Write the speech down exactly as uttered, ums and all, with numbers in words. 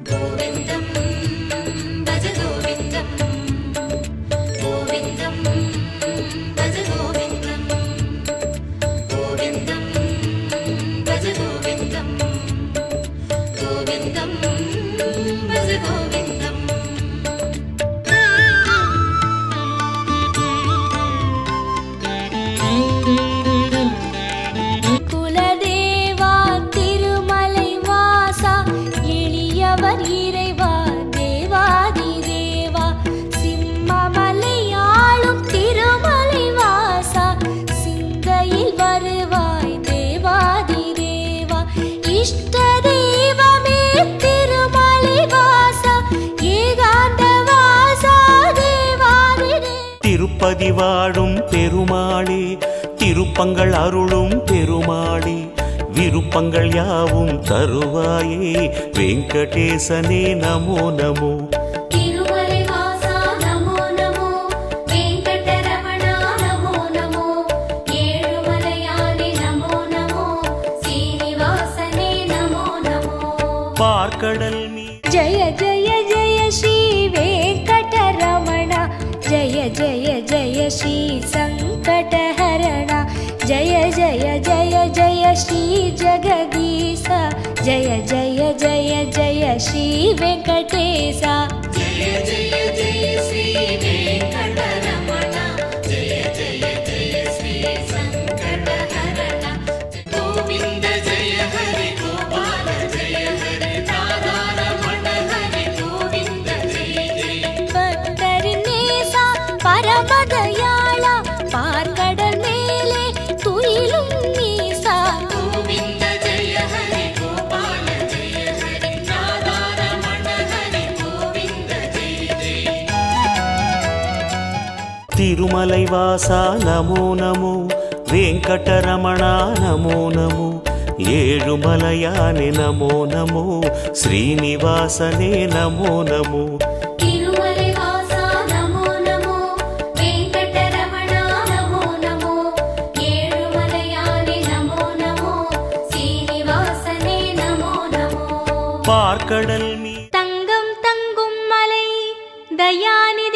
திருப்பதி வாழும் பெருமாளே, திருப்பங்கள் அருளும் பெருமாளே, விருப்பங்கள் யாவும் தருவாயே வெங்கடேசனே நமோ நமோ. பார்க்கடல் மீ ஜய ஜய ஜய ஸ்ரீ வெங்கடரமணா, ஜய ஜய ஜய ஸ்ரீ சங்கடஹரணா, ஜய ஜய ஜய ஜய ஸ்ரீ ஜெகதீசா, ஜய ஜய ஜய ஜய ஸ்ரீ வெங்கடேசா. ஜய ஜய ஜய ஸ்ரீ வெங்கடரமணா, ஜய ஜய ஜய ஸ்ரீ சங்கடஹரணா, கோவிந்த ஜய ஹரி கோபால ஜய ஹரி ராதாரமண ஹரி கோவிந்த ஜய ஜய. பக்தரின் நேசா பரமதயாளா, பார்க்கடல் மேலே துயிலும் நீசா, கோவிந்த ஜய ஹரி கோபால ஜய ஹரி ராதாரமண ஹரி கோவிந்த ஜய ஜய. திருமலை வாசா நமோ நமோ, வெங்கடரமணா நமோ நமோ, ஏழுமலையானே நமோ நமோ, ஸ்ரீனிவாசனே நமோ நமோ. திருமலை வாசா நமோ நமோ, வெங்கடரமணா நமோ நமோ, ஏழுமலையானே நமோ நமோ, சீனிவாசனே நமோ நமோ. பார்க்கடல் மீ தங்கம் தங்கும் மலை தயானி